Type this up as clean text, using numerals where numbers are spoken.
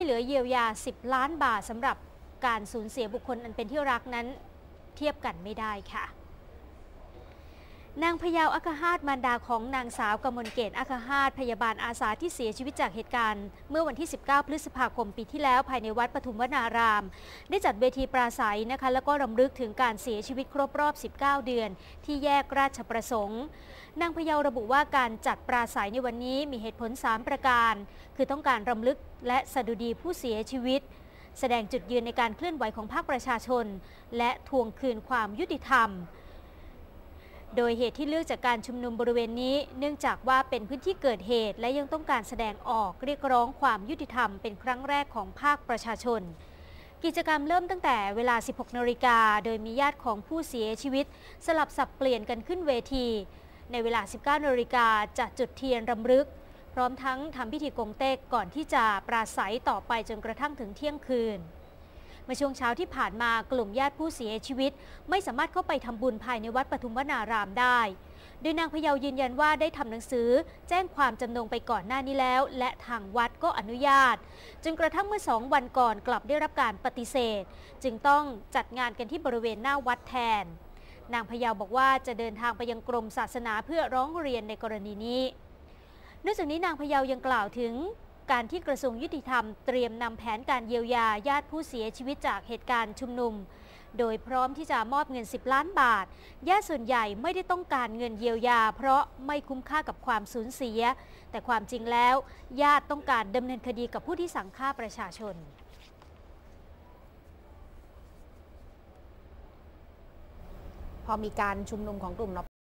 เหลือเยียวยา10 ล้านบาทสำหรับการสูญเสียบุคคลอันเป็นที่รักนั้นเทียบกันไม่ได้ค่ะนางพยาวอัคหาตมารดาของนางสาวกมลเกตอัคหาตพยาบาลอาสาที่เสียชีวิตจากเหตุการณ์เมื่อวันที่19 พฤษภาคมปีที่แล้วภายในวัดปทุมวนารามได้จัดเวทีปราศัยนะคะแล้วก็รำลึกถึงการเสียชีวิตครบรอบ19 เดือนที่แยกราชประสงค์นางพยาวระบุว่าการจัดปราศัยในวันนี้มีเหตุผล3 ประการคือต้องการรำลึกและสดุดีผู้เสียชีวิตแสดงจุดยืนในการเคลื่อนไหวของภาคประชาชนและทวงคืนความยุติธรรมโดยเหตุที่เลือกจากการชุมนุมบริเวณนี้เนื่องจากว่าเป็นพื้นที่เกิดเหตุและยังต้องการแสดงออกเรียกร้องความยุติธรรมเป็นครั้งแรกของภาคประชาชนกิจกรรมเริ่มตั้งแต่เวลา 16 นาฬิกาโดยมีญาติของผู้เสียชีวิตสลับสับเปลี่ยนกันขึ้นเวทีในเวลา 19 นาฬิกาจะจุดเทียนรำลึกพร้อมทั้งทำพิธีกงเต็กก่อนที่จะปราศัยต่อไปจนกระทั่งถึงเที่ยงคืนเมื่อช่วงเช้าที่ผ่านมากลุ่มญาติผู้เสียชีวิตไม่สามารถเข้าไปทำบุญภายในวัดปทุมวนารามได้โดยนางพยาวยืนยันว่าได้ทำหนังสือแจ้งความจำนงไปก่อนหน้านี้แล้วและทางวัดก็อนุญาตจนกระทั่งเมื่อ2 วันก่อนกลับได้รับการปฏิเสธจึงต้องจัดงานกันที่บริเวณหน้าวัดแทนนางพยาวบอกว่าจะเดินทางไปยังกรมศาสนาเพื่อร้องเรียนในกรณีนี้นอกจากนี้นางพยาวยังกล่าวถึงการที่กระทรวงยุติธรรมเตรียมนำแผนการเยียวยาญาติผู้เสียชีวิตจากเหตุการณ์ชุมนุมโดยพร้อมที่จะมอบเงิน10 ล้านบาทญาติส่วนใหญ่ไม่ได้ต้องการเงินเยียวยาเพราะไม่คุ้มค่ากับความสูญเสียแต่ความจริงแล้วญาติต้องการดำเนินคดีกับผู้ที่สั่งฆ่าประชาชนพอมีการชุมนุมของกลุ่มนป